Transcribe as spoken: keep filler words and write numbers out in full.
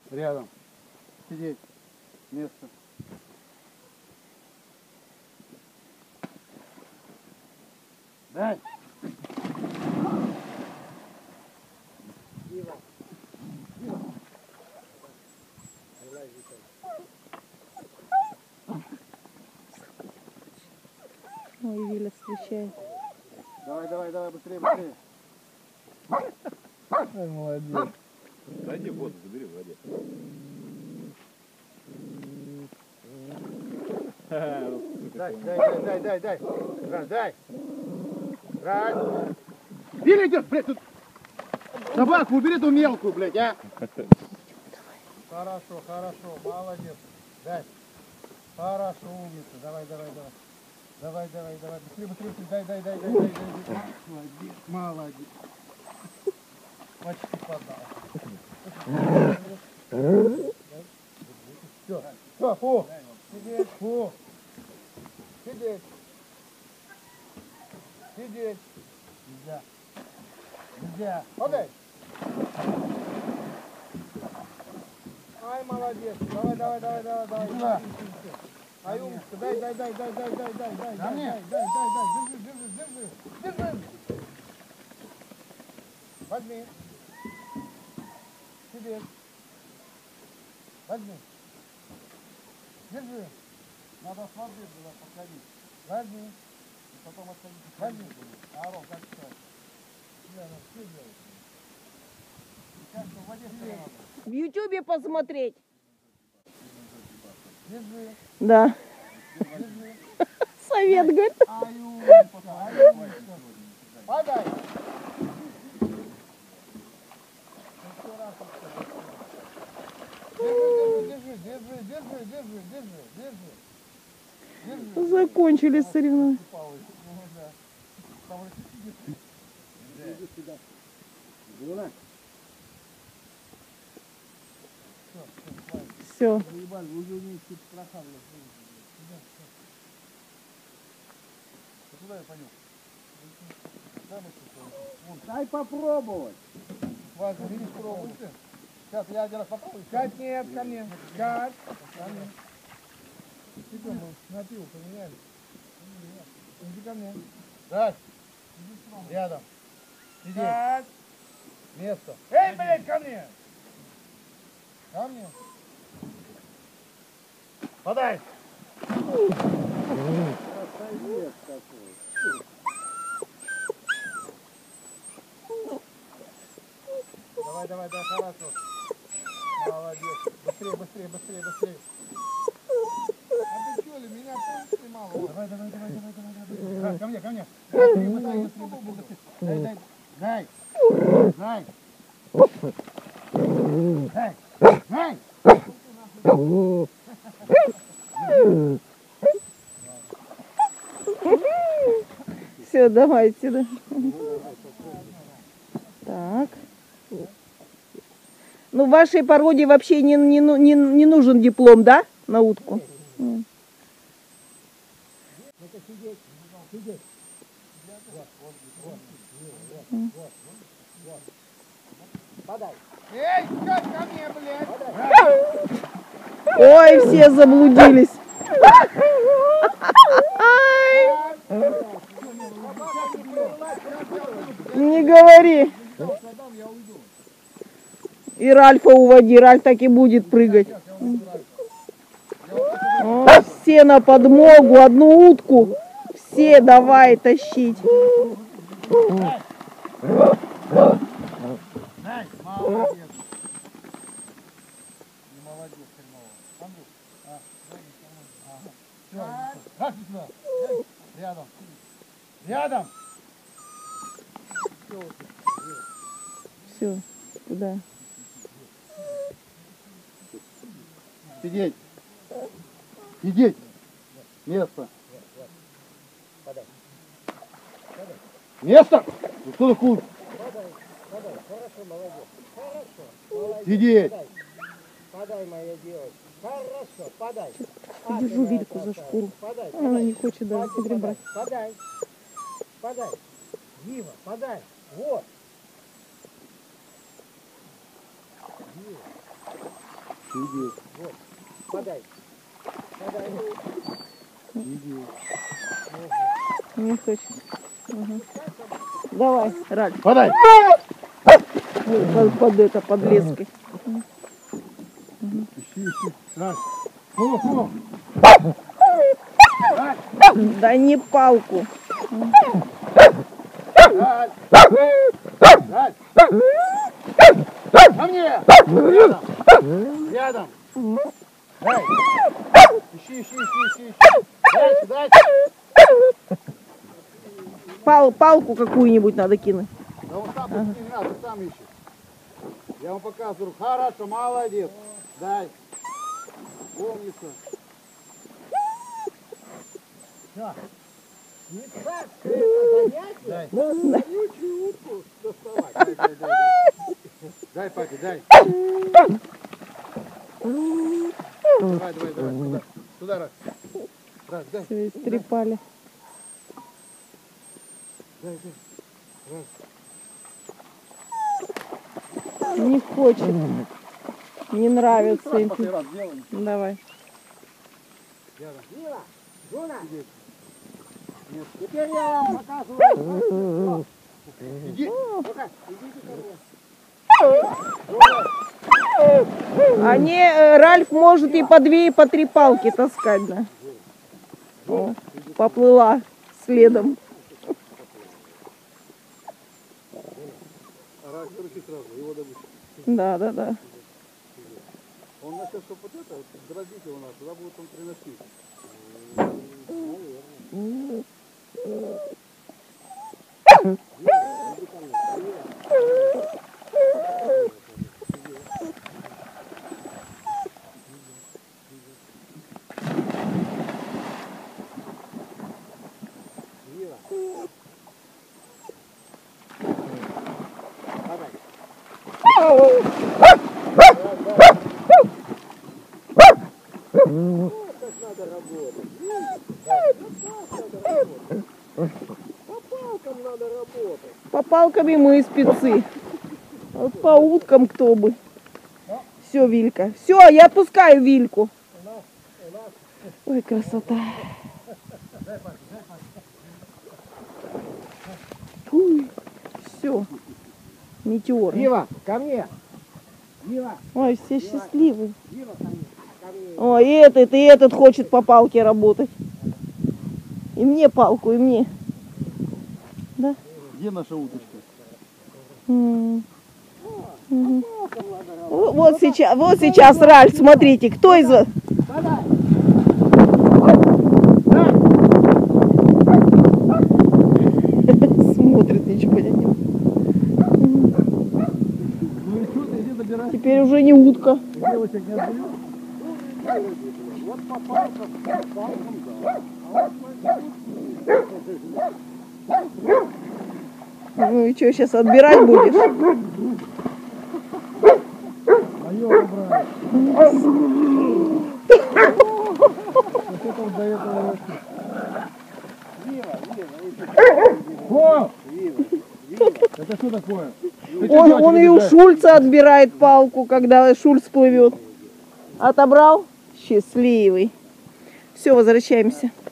Рядом. Сидеть. Место. Дай. Дива. Дива. Ой, Виля встречает. Давай, давай, давай, быстрее, быстрее. Ай, молодец. Дайте воду, забери в воде. Дай, дай, дай, дай, дай, дай. Раз, дай. Раз. Виля идет, блядь, тут. Собаку убери ту мелкую, блядь, а. Хорошо, хорошо, молодец. Дай. Хорошо, умница. Давай, давай, давай. Давай, давай, давай. Быстрее, быстрее, быстрее. Дай, дай, дай, дай, дай, дай. Молодец, молодец. Почти подал. Все, все, фу. Сидеть, фу. Сидеть. Сидеть. Нельзя. Нельзя. Подай. Ай, молодец. Давай, давай, давай, давай, давай. Сюда. Ай, умница. Дай, дай, дай, дай, дай, дай, дай, дай, дай, дай, дай, дай, дай. Держи, держи, держи. Держи. Возьми. Сидеть. Возьми. Держи. Надо с воды было подходить. Возьми. И потом отходить. Возьми. Арон, как сказать? Я на все делаю. Сейчас в воде стояла. В ютубе посмотреть. Держи. Да. Держи. Совет, говорит. Ай, умница. Ай, умница. Подай. Еще раз. Держи, держи, держи, держи, держи, держи, держи. Держи. Закончились соревнования. Все. Дай попробовать. Вася, видишь, пробуй. Сейчас я один раз попробую. Кать, нет, ко мне. Кать, ко мне. Идем, мы на пиво поменяли. Иди ко мне. Кать, рядом. Сиди. Кать. Место. Эй, блядь, ко мне. Ко мне. Подай. Красавец какой. Давай, давай, давай, хорошо. Молодец. Быстрее, быстрее, быстрее, быстрее. А ты что ли, меня тоже снимал? Давай, давай, давай, давай, давай, давай. Ко мне, ко мне. Быстрее, быстрее, быстрее, быстрее. Дай, дай, дай. Дай. Дай. Дай. Все, давай отсюда. Так. Ну, в вашей породе вообще не, не, не, не нужен диплом, да, на утку? Mm. Эй, как ко мне, блядь? Ой, все заблудились. Не говори. И Ральфа уводи, Ральф так и будет прыгать. О, все на подмогу, одну утку. Все давай тащить. Рядом. Рядом. Все, туда. Сидеть. Сидеть. Место. Место. Ну что такое? Сидеть. Подай, моя девочка. Хорошо, подай. Подержу Вильку за шкуру. Подай, Она не хочет даже подай, погребать. подай. Подай. Дива, подай. Вот. Дива. Иди. Вот. Подай. Подай. Иди. Не хочет. Угу. Давай, Ральф. Подай. Под, под это, под леской. Ищи, ищи. Раз. Фу, фу. Да не палку. Раз. Раз. Ко мне. Рядом. Рядом. Дай. Ищи, ищи, ищи, ищи. Дальше, дальше. Пал, палку какую-нибудь надо кинуть. Да он сам ага. Не надо, сам ищет. Я вам показываю. Хорошо, молодец. Дай. Умница. Все. Не так, это занятие. Дай. Вонючую утку доставать. Дай, дай, дай. Дай, папе, дай. Давай, давай, давай. Сюда. Сюда раз. Раз, дай. Все, истрепали. Дай, дай. Раз. Не хочет. Не нравится им. Раз делаем. Давай. Мила, Жуна, Нет. теперь я вам показываю. Иди. Ну-ка, идите ко мне. Они, э, Ральф может и по две, и по три палки таскать, да. О, поплыла следом. Раз, короче, сразу, его добыть. Да, да, да. Он начал, чтобы вот это, вот, дробить его надо, туда будет он приносить. Надо работать. По палкам надо работать. По палкам мы спецы. Вот по уткам кто бы. Все, Вилька. Все, я отпускаю Вильку. Ой, красота. Все. Метеор. Вива, ко мне. Вива, Ой, все счастливые. Вива, ко мне. Ко мне. Ой, и этот, и этот хочет по палке работать. И мне палку, и мне. Да? Где наша уточка? М. Мгм. Вот вот сейчас, вот сейчас, Ральф, смотрите, кто из вас... Смотрит, ничего понять не может. Ну и что ты, иди забирай. Теперь уже не утка. Девочек не отберешь? Вот по палкам, по палкам, да. А вот Ну и что, сейчас отбирать будешь? Моё убрали. Вот это вот до этого. Вива, Вива, О! Вива, Вива. Это что такое? Он, он и у Шульца отбирает палку, когда Шульц плывет. Отобрал? Счастливый. Все, возвращаемся.